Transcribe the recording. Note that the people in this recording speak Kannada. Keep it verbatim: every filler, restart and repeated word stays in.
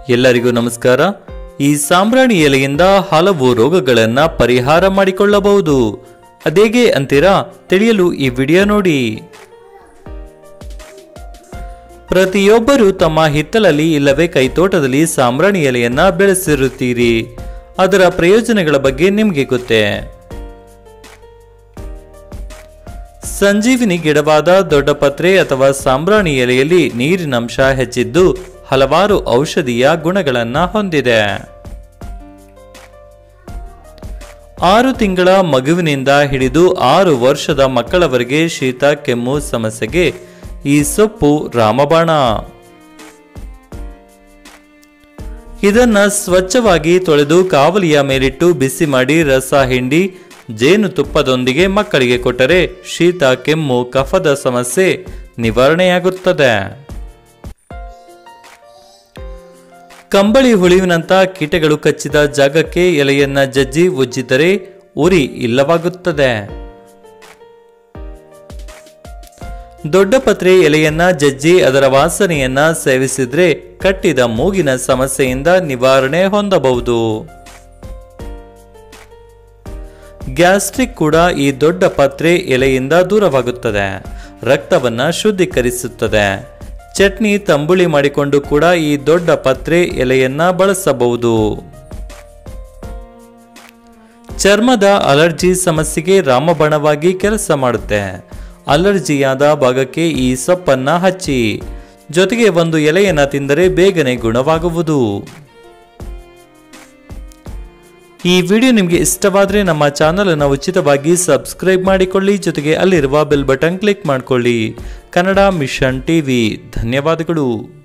ಎಲ್ಲರಿಗೂ ನಮಸ್ಕಾರ। ಈ ಸಾಂಬ್ರಾಣಿ ಎಲೆಯಿಂದ ಹಲವು ರೋಗಗಳನ್ನು ಪರಿಹಾರ ಮಾಡಿಕೊಳ್ಳಬಹುದು। ಅದೇಗೆ ಅಂತೀರಾ? ತಿಳಿಯಲು ಈ ವಿಡಿಯೋ ನೋಡಿ। ಪ್ರತಿಯೊಬ್ಬರು ತಮ್ಮ ಹಿತ್ತಲಲ್ಲಿ ಇಲ್ಲವೇ ಕೈತೋಟದಲ್ಲಿ ಸಾಂಬ್ರಾಣಿ ಎಲೆಯನ್ನ ಬೆಳೆಸಿರುತ್ತೀರಿ। ಅದರ ಪ್ರಯೋಜನಗಳ ಬಗ್ಗೆ ನಿಮಗೆ ಗೊತ್ತೇ? ಸಂಜೀವಿನಿ ಗಿಡವಾದ ದೊಡ್ಡಪತ್ರೆ ಅಥವಾ ಸಾಂಬ್ರಾಣಿ ಎಲೆಯಲ್ಲಿ ನೀರಿನಂಶ ಹೆಚ್ಚಿದ್ದು ಹಲವಾರು ಔಷಧೀಯ ಗುಣಗಳನ್ನು ಹೊಂದಿದೆ। ಆರು ತಿಂಗಳ ಮಗುವಿನಿಂದ ಹಿಡಿದು ಆರು ವರ್ಷದ ಮಕ್ಕಳವರೆಗೆ ಶೀತ ಕೆಮ್ಮು ಸಮಸ್ಯೆಗೆ ಈ ಸೊಪ್ಪು ರಾಮಬಾಣ। ಇದನ್ನ ಸ್ವಚ್ಛವಾಗಿ ತೊಳೆದು ಕಾವಲಿಯ ಮೇಲಿಟ್ಟು ಬಿಸಿ ಮಾಡಿ ರಸ ಹಿಂಡಿ ಜೇನುತುಪ್ಪದೊಂದಿಗೆ ಮಕ್ಕಳಿಗೆ ಕೊಟ್ಟರೆ ಶೀತ ಕೆಮ್ಮು ಕಫದ ಸಮಸ್ಯೆ ನಿವಾರಣೆಯಾಗುತ್ತದೆ। ಕಂಬಳಿ ಹುಳುವಿನಂತ ಕೀಟಗಳು ಕಚ್ಚಿದ ಜಾಗಕ್ಕೆ ಎಲೆಯನ್ನ ಜಜ್ಜಿ ಉಜ್ಜಿದರೆ ಉರಿ ಇಲ್ಲವಾಗುತ್ತದೆ। ದೊಡ್ಡಪತ್ರೆ ಎಲೆಯನ್ನ ಜಜ್ಜಿ ಅದರ ವಾಸನೆಯನ್ನ ಸೇವಿಸಿದ್ರೆ ಕಟ್ಟಿದ ಮೂಗಿನ ಸಮಸ್ಯೆಯಿಂದ ನಿವಾರಣೆ ಹೊಂದಬಹುದು। ಗ್ಯಾಸ್ಟ್ರಿಕ್ ಕೂಡ ಈ ದೊಡ್ಡ ಪತ್ರೆ ಎಲೆಯಿಂದ ದೂರವಾಗುತ್ತದೆ, ರಕ್ತವನ್ನ ಶುದ್ಧೀಕರಿಸುತ್ತದೆ। ಚಟ್ನಿ ತಂಬುಳಿ ಮಾಡಿಕೊಂಡು ಕೂಡ ಈ ದೊಡ್ಡ ಪತ್ರೆ ಎಲೆಯನ್ನ ಬಳಸಬಹುದು। ಚರ್ಮದ ಅಲರ್ಜಿ ಸಮಸ್ಯೆಗೆ ರಾಮಬಾಣವಾಗಿ ಕೆಲಸ ಮಾಡುತ್ತೆ। ಅಲರ್ಜಿಯಾದ ಭಾಗಕ್ಕೆ ಈ ಸೊಪ್ಪನ್ನ ಹಚ್ಚಿ ಜೊತೆಗೆ ಒಂದು ಎಲೆಯನ್ನ ತಿಂದರೆ ಬೇಗನೆ ಗುಣವಾಗುವುದು। ಈ ವಿಡಿಯೋ ನಿಮಗೆ ಇಷ್ಟವಾದರೆ ನಮ್ಮ ಚಾನಲ್ ಅನ್ನು ಉಚಿತವಾಗಿ ಸಬ್ಸ್ಕ್ರೈಬ್ ಮಾಡಿಕೊಳ್ಳಿ, ಜೊತೆಗೆ ಅಲ್ಲಿರುವ ಬೆಲ್ ಬಟನ್ ಕ್ಲಿಕ್ ಮಾಡಿಕೊಳ್ಳಿ। ಕನ್ನಡ ಮಿಷನ್ ಟಿವಿ ಧನ್ಯವಾದಗಳು।